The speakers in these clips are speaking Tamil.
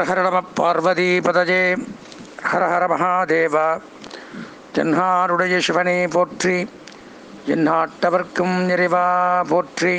ஹர ஹர நம பார்வதி பதஜே ஹர ஹர மகாதேவா. தென்னாடுடைய சிவனே போற்றி, எந்நாட்டவர்க்கும் நிறைவா போற்றி.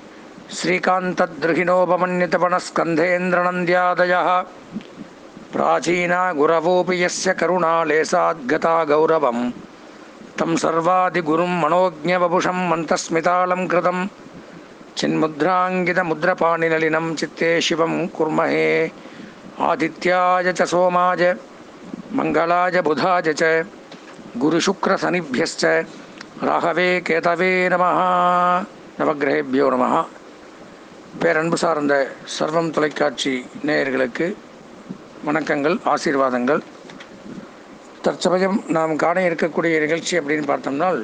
ஸ்ரீகாந்தத்ருஹிணோபமன்யதபணஸ்கந்தேந்திரநந்தியாதயः பிராச்சீனா குரவோபி யஸ்ய கருணாலேசாத்கதா கௌரவம் தம் சர்வாதிகுரும் மனோஜ்ஞவபுஷம் மந்தஸ்மிதாலம் கிருதம் சின்முத்ராங்கிதமுத்ரபாணிநளினம் சித்தே சிவம் குர்மஹே. ஆதித்யாய ச சோமாய மங்களாய புதாய ச குருசுக்ரசனிभ्यश्च ராகவே கேதவே நமः. நவக்கிரகேபியோ நமः. பேரன்பு சார்ந்த சர்வம் தொலைக்காட்சி நேயர்களுக்கு வணக்கங்கள், ஆசீர்வாதங்கள். தற்சமயம் நாம் காண இருக்கக்கூடிய நிகழ்ச்சி அப்படின்னு பார்த்தோம்னால்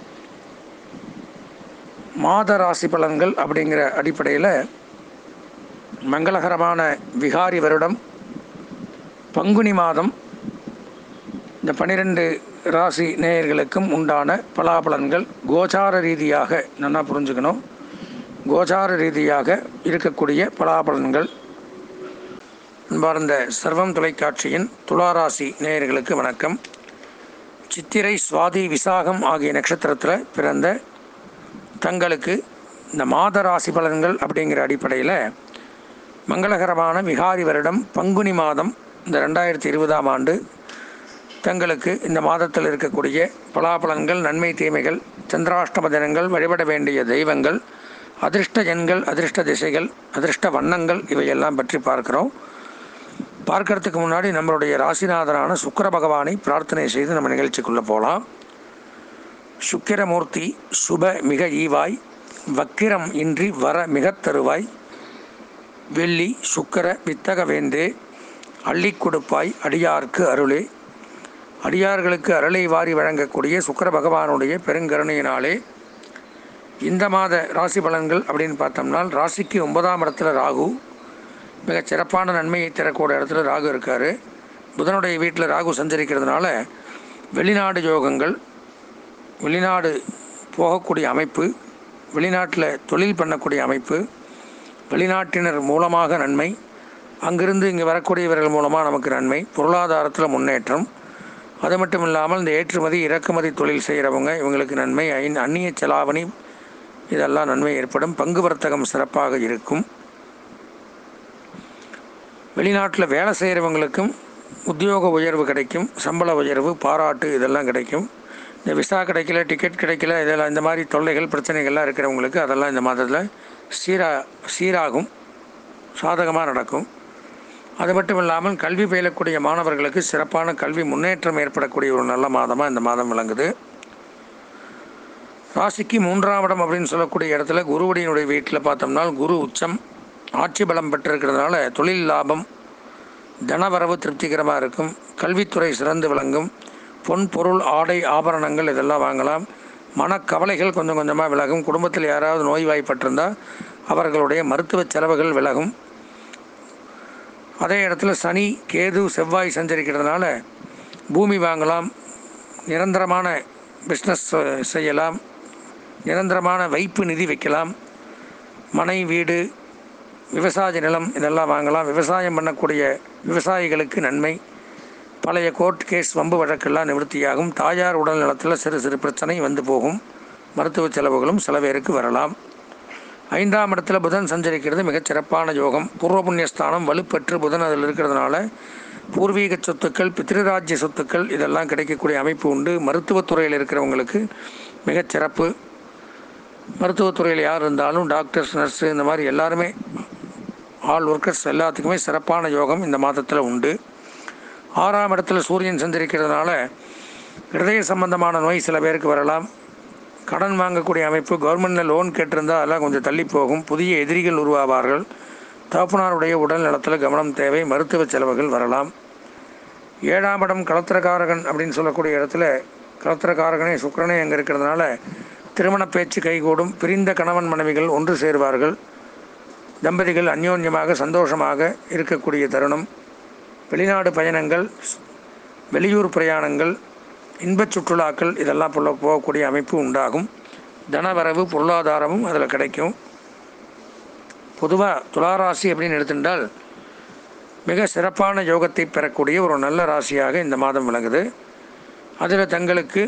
மாத ராசி பலன்கள் அப்படிங்கிற அடிப்படையில் மங்களகரமான விகாரி வருடம் பங்குனி மாதம் இந்த 12 ராசி நேயர்களுக்கும் உண்டான பலாபலன்கள் கோச்சார ரீதியாக நல்லா புரிஞ்சுக்கணும். கோச்சார ரீதியாக இருக்கக்கூடிய பலாபலன்கள். அன்பார்ந்த சர்வம் தொலைக்காட்சியின் துளாராசி நேயர்களுக்கு வணக்கம். சித்திரை, சுவாதி, விசாகம் ஆகிய நட்சத்திரத்தில் பிறந்த தங்களுக்கு இந்த மாத ராசி பலன்கள் அப்படிங்கிற அடிப்படையில் மங்களகரமான விகாரி வருடம் பங்குனி மாதம் இந்த 2020ஆம் ஆண்டு தங்களுக்கு இந்த மாதத்தில் இருக்கக்கூடிய பலாபலன்கள், நன்மை தீமைகள், சந்திராஷ்டம தினங்கள், வழிபட வேண்டிய தெய்வங்கள், அதிர்ஷ்ட எண்கள், அதிர்ஷ்ட திசைகள், அதிர்ஷ்ட வண்ணங்கள் இவையெல்லாம் பற்றி பார்க்கறதுக்கு முன்னாடி நம்மளுடைய ராசிநாதனான சுக்கிர பகவானை பிரார்த்தனை செய்து நம்ம நிகழ்ச்சிக்குள்ளே போகலாம். சுக்கிரமூர்த்தி சுப மிக ஈவாய், வக்கிரம் இன்றி வர மிகத் தருவாய், வெள்ளி சுக்கர வித்தக வேந்தே, அள்ளி கொடுப்பாய் அடியார்க்கு அருளே. அடியார்களுக்கு அருளை வாரி வழங்கக்கூடிய சுக்கிர பகவானுடைய பெருங்கருணையினாலே இந்த மாத ராசி பலன்கள் அப்படின்னு பார்த்தோம்னால் ராசிக்கு 9ஆம் இடத்துல ராகு, மிகச் சிறப்பான நன்மையை தரக்கூடிய இடத்துல ராகு இருக்கார். புதனுடைய வீட்டில் ராகு சஞ்சரிக்கிறதுனால வெளிநாடு யோகங்கள், வெளிநாடு போகக்கூடிய அமைப்பு, வெளிநாட்டில் தொழில் பண்ணக்கூடிய அமைப்பு, வெளிநாட்டினர் மூலமாக நன்மை, அங்கிருந்து இங்கே வரக்கூடியவர்கள் மூலமாக நமக்கு நன்மை, பொருளாதாரத்தில் முன்னேற்றம். அது மட்டும் இல்லாமல் இந்த ஏற்றுமதி இறக்குமதி தொழில் செய்கிறவங்க இவங்களுக்கு நன்மை, அந்நிய செலாவணி இதெல்லாம் நன்மை ஏற்படும். பங்கு வர்த்தகம் சிறப்பாக இருக்கும். வெளிநாட்டில் வேலை செய்கிறவங்களுக்கும் உத்தியோக உயர்வு கிடைக்கும், சம்பள உயர்வு, பாராட்டு இதெல்லாம் கிடைக்கும். இந்த விசா கிடைக்கல, டிக்கெட் கிடைக்கல, இதெல்லாம் இந்த மாதிரி தொல்லைகள் பிரச்சனைகள்லாம் இருக்கிறவங்களுக்கு அதெல்லாம் இந்த மாதத்தில் சீராகும், சாதகமாக நடக்கும். அது மட்டும் இல்லாமல் கல்வி பயிலக்கூடிய மாணவர்களுக்கு சிறப்பான கல்வி முன்னேற்றம் ஏற்படக்கூடிய ஒரு நல்ல மாதமாக இந்த மாதம் விளங்குது. ராசிக்கு 3ஆம் இடம் அப்படின்னு சொல்லக்கூடிய இடத்துல குருவுடைய வீட்டில் பார்த்தோம்னா குரு உச்சம் ஆட்சி பலம் பெற்றிருக்கிறதுனால தொழில் லாபம், தனவரவு திருப்திகரமாக இருக்கும். கல்வித்துறை சிறந்து விளங்கும். பொன் பொருள் ஆடை ஆபரணங்கள் இதெல்லாம் வாங்கலாம். மனக்கவலைகள் கொஞ்சம் கொஞ்சமாக விலகும். குடும்பத்தில் யாராவது நோய்வாய்ப்பட்டிருந்தால் அவர்களுடைய மருத்துவ செலவுகள் விலகும். அதே இடத்துல சனி, கேது, செவ்வாய் சஞ்சரிக்கிறதுனால பூமி வாங்கலாம், நிரந்தரமான பிஸ்னஸ் செய்யலாம், நிரந்தரமான வைப்பு நிதி வைக்கலாம், மனை, வீடு, விவசாய நிலம் இதெல்லாம் வாங்கலாம். விவசாயம் பண்ணக்கூடிய விவசாயிகளுக்கு நன்மை. பழைய கோர்ட் கேஸ், வம்பு வழக்கெல்லாம் நிவர்த்தியாகும். தாயார் உடல் நலத்தில் சிறு சிறு பிரச்சனை வந்து போகும். மருத்துவ செலவுகளும் சில பேருக்கு வரலாம். 5ஆம் இடத்துல புதன் சஞ்சரிக்கிறது மிகச் சிறப்பான யோகம். பூர்வ புண்ணியஸ்தானம் வலுப்பெற்று புதன் அதில் இருக்கிறதுனால பூர்வீக சொத்துக்கள், பித்ருராஜ்ய சொத்துக்கள் இதெல்லாம் கிடைக்கக்கூடிய அமைப்பு உண்டு. மருத்துவத்துறையில் இருக்கிறவங்களுக்கு மிகச் சிறப்பு. மருத்துவத்துறையில் யார் இருந்தாலும் டாக்டர்ஸ், நர்ஸு இந்த மாதிரி எல்லாருமே ஆல் ஒர்க்கர்ஸ் எல்லாத்துக்குமே சிறப்பான யோகம் இந்த மாதத்தில் உண்டு. 6ஆம் இடத்துல சூரியன் சஞ்சரிக்கிறதுனால ஹிருதய சம்பந்தமான நோய் சில பேருக்கு வரலாம். கடன் வாங்கக்கூடிய அமைப்பு, கவர்மெண்டில் லோன் கேட்டிருந்தால் அதெல்லாம் கொஞ்சம் தள்ளி போகும். புதிய எதிரிகள் உருவாவார்கள். தகப்பனாருடைய உடல் நலத்தில் கவனம் தேவை. மருத்துவ செலவுகள் வரலாம். 7ஆம் இடம் கலத்திரக்காரகன் அப்படின்னு சொல்லக்கூடிய இடத்துல கலத்திரக்காரகனே சுக்கிரனே அங்கே இருக்கிறதுனால திருமண பேச்சு கைகூடும். பிரிந்த கணவன் மனைவிகள் ஒன்று சேருவார்கள். தம்பதிகள் அந்யோன்யமாக சந்தோஷமாக இருக்கக்கூடிய தருணம். வெளிநாடு பயணங்கள், வெளியூர் பிரயாணங்கள், இன்பச் சுற்றுலாக்கள் இதெல்லாம் போகக்கூடிய அமைப்பு உண்டாகும். தனவரவு, பொருளாதாரமும் அதில் கிடைக்கும். பொதுவாக துளாராசி அப்படின்னு எடுத்துட்டால் மிக சிறப்பான யோகத்தை பெறக்கூடிய ஒரு நல்ல ராசியாக இந்த மாதம் விளங்குது. அதில் தங்களுக்கு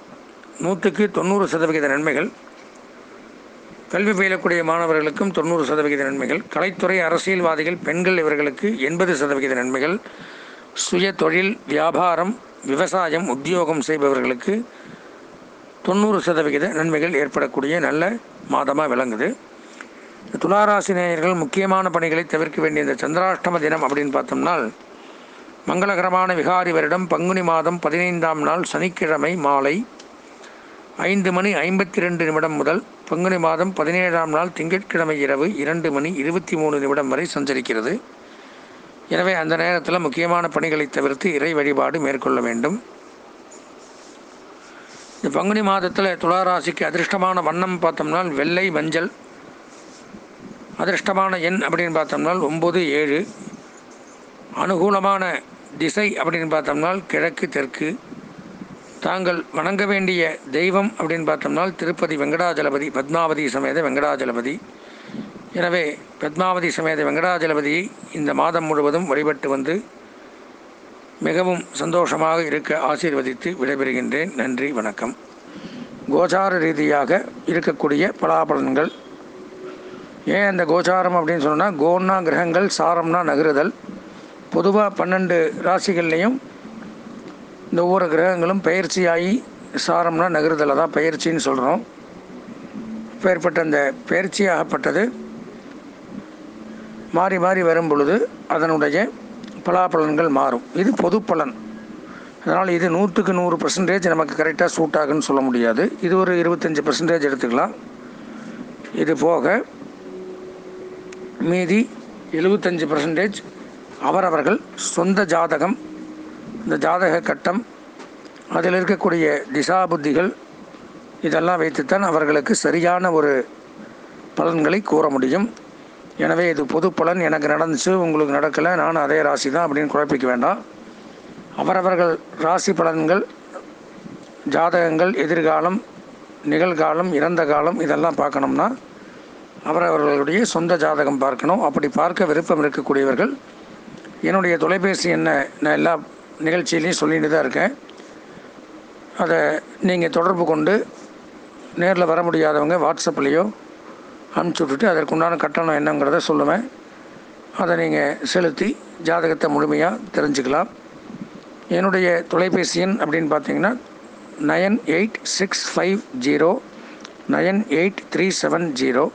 100% நன்மைகள், கல்வி பயிலக்கூடிய மாணவர்களுக்கும் 90% நன்மைகள், கலைத்துறை, அரசியல்வாதிகள், பெண்கள் இவர்களுக்கு 80% நன்மைகள், சுய தொழில், வியாபாரம், விவசாயம், உத்தியோகம் செய்பவர்களுக்கு 90% நன்மைகள் ஏற்படக்கூடிய நல்ல மாதமாக விளங்குது. துளாராசி நேயர்கள் முக்கியமான பணிகளை தவிர்க்க வேண்டிய இந்த சந்திராஷ்டம தினம் அப்படின்னு பார்த்தோம்னா, மங்களகரமான விகாரி வருடம் பங்குனி மாதம் 15ஆம் நாள் சனிக்கிழமை மாலை 5:52 முதல் பங்குனி மாதம் 17ஆம் நாள் திங்கட்கிழமை இரவு 2:23 வரை சஞ்சரிக்கிறது. எனவே அந்த நேரத்தில் முக்கியமான பணிகளை தவிர்த்து இறை வழிபாடு மேற்கொள்ள வேண்டும். இந்த பங்குனி மாதத்தில் துளாராசிக்கு அதிர்ஷ்டமான வண்ணம் பார்த்தோம்னா வெள்ளை, மஞ்சள். அதிர்ஷ்டமான எண் அப்படின்னு பார்த்தோம்னா 9, 7. அனுகூலமான திசை அப்படின்னு பார்த்தோம்னா கிழக்கு, தெற்கு. தாங்கள் வணங்க வேண்டிய தெய்வம் அப்படின்னு பார்த்தோம்னா திருப்பதி வெங்கடாஜலபதி, பத்மாவதி சமேத வெங்கடாஜலபதி. எனவே பத்மாவதி சமேத வெங்கடாஜலபதியை இந்த மாதம் முழுவதும் வழிபட்டு வந்து மிகவும் சந்தோஷமாக இருக்க ஆசீர்வதித்து விடைபெறுகின்றேன். நன்றி, வணக்கம். கோசார ரீதியாக இருக்கக்கூடிய பலாபலன்கள். ஏன் அந்த கோசாரம் அப்படின்னு சொன்னால், கோன்னா கிரகங்கள், சாரம்னா நகருதல். பொதுவாக 12 ராசிகள்லேயும் இந்த ஒவ்வொரு கிரகங்களும் பயிற்சியாகி சாரம்னா நகருதல், தான் பயிற்சின்னு சொல்கிறோம். ஏற்பட்ட அந்த பயிற்சியாகப்பட்டது மாறி மாறி வரும் பொழுது அதனுடைய பலாபலன்கள் மாறும். இது பொது பலன். அதனால் இது 100க்கு 100% நமக்கு கரெக்டாக சூட் ஆகுன்னு சொல்ல முடியாது. இது ஒரு 25% எடுத்துக்கலாம். இது போக மீதி 75% அவரவர்கள் சொந்த ஜாதகம், இந்த ஜாதக கட்டம், அதில் இருக்கக்கூடிய திசா புத்திகள், இதெல்லாம் வைத்துத்தான் அவர்களுக்கு சரியான ஒரு பலன்களை கூற முடியும். எனவே இது பொது பலன். எனக்கு நடந்துச்சு, உங்களுக்கு நடக்கலை, நானும் அதே ராசி தான் அப்படின்னு குழப்பிக்க வேண்டாம். அவரவர்கள் ராசி பலன்கள், ஜாதகங்கள், எதிர்காலம், நிகழ்காலம், இறந்த காலம் இதெல்லாம் பார்க்கணும்னா அவரவர்களுடைய சொந்த ஜாதகம் பார்க்கணும். அப்படி பார்க்க விருப்பம் இருக்கக்கூடியவர்கள் என்னுடைய தொலைபேசி எண்ணை நான் எல்லா நிகழ்ச்சியிலையும் சொல்லிட்டு தான் இருக்கேன். அதை நீங்கள் தொடர்பு கொண்டு நேரில் வர முடியாதவங்க வாட்ஸ்அப்லேயோ அனுப்பிச்சி விட்டுட்டு அதற்குண்டான கட்டணம் என்னங்கிறத சொல்லுவேன். அதை நீங்கள் செலுத்தி ஜாதகத்தை முழுமையாக தெரிஞ்சுக்கலாம். என்னுடைய தொலைபேசி எண் அப்படின்னு பார்த்தீங்கன்னா 9865098370,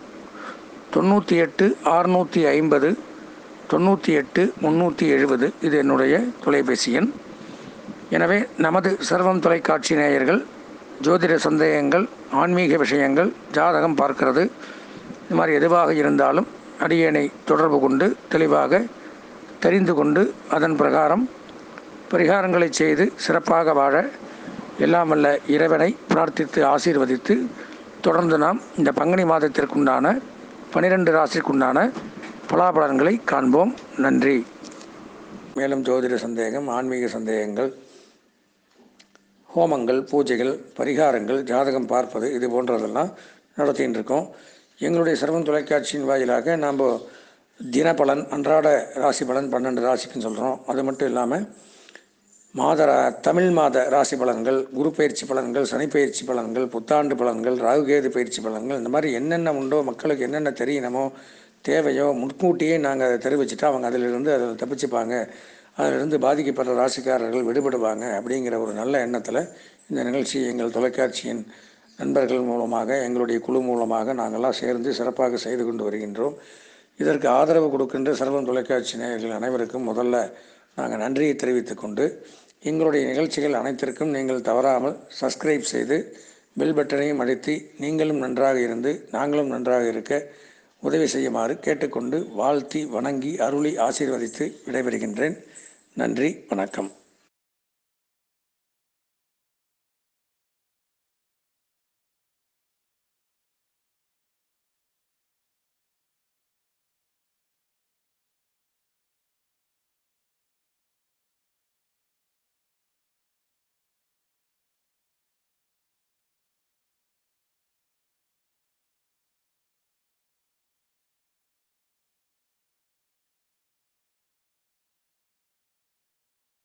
98 650 98 370. இது என்னுடைய தொலைபேசி எண். எனவே நமது சர்வம் தொலைக்காட்சி நேயர்கள் ஜோதிட சந்தேகங்கள், ஆன்மீக விஷயங்கள், ஜாதகம் பார்க்கிறது, இது மாதிரி எதுவாக இருந்தாலும் அடியேனை தொடர்பு கொண்டு தெளிவாக தெரிந்து கொண்டு அதன் பிரகாரம் பரிகாரங்களை செய்து சிறப்பாக வாழ எல்லாம் வல்ல இறைவனை பிரார்த்தித்து ஆசீர்வதித்து தொடர்ந்து நாம் இந்த பங்குனி மாதத்திற்குண்டான 12 ராசிக்குண்டான பலாபலன்களை காண்போம். நன்றி. மேலும் ஜோதிட சந்தேகம், ஆன்மீக சந்தேகங்கள், ஹோமங்கள், பூஜைகள், பரிகாரங்கள், ஜாதகம் பார்ப்பது, இது போன்றதெல்லாம் நடத்தின்னு இருக்கோம். எங்களுடைய சர்வம் தொலைக்காட்சியின் வாயிலாக நாம் தினப்பலன், அன்றாட ராசி பலன் 12 ராசிக்குன்னு சொல்கிறோம். அது மட்டும் இல்லாமல் தமிழ் மாத ராசி பலன்கள், குரு பயிற்சி பலன்கள், சனி பயிற்சி பலன்கள், புத்தாண்டு பலன்கள், ராகுகேது பயிற்சி பலன்கள், இந்த மாதிரி என்னென்ன உண்டோ, மக்களுக்கு என்னென்ன தெரியணுமோ, தேவையோ முன்கூட்டியே நாங்கள் அதை தெரிவிச்சுட்டா அவங்க அதிலிருந்து தப்பிச்சுப்பாங்க, அதிலிருந்து பாதிக்கப்படுற ராசிக்காரர்கள் விடுபடுவாங்க அப்படிங்கிற ஒரு நல்ல எண்ணத்தில் இந்த நிகழ்ச்சி எங்கள் தொலைக்காட்சியின் நண்பர்கள் மூலமாக, எங்களுடைய குழு மூலமாக நாங்கள்லாம் சேர்ந்து சிறப்பாக செய்து கொண்டு வருகின்றோம். இதற்கு ஆதரவு கொடுக்கின்ற சர்வம் தொலைக்காட்சி நேயர்கள் அனைவருக்கும் முதல்ல நாங்கள் நன்றியை தெரிவித்துக் கொண்டு, எங்களுடைய நிகழ்ச்சிகள் அனைத்திற்கும் நீங்கள் தவறாமல் சப்ஸ்கிரைப் செய்து பெல் பட்டனையும் அழுத்தி நீங்களும் நன்றாக இருந்து நாங்களும் நன்றாக இருக்க உதவி செய்யுமாறு கேட்டுக்கொண்டு வாழ்த்தி வணங்கி அருளி ஆசீர்வதித்து விடைபெறுகின்றேன். நன்றி, வணக்கம்.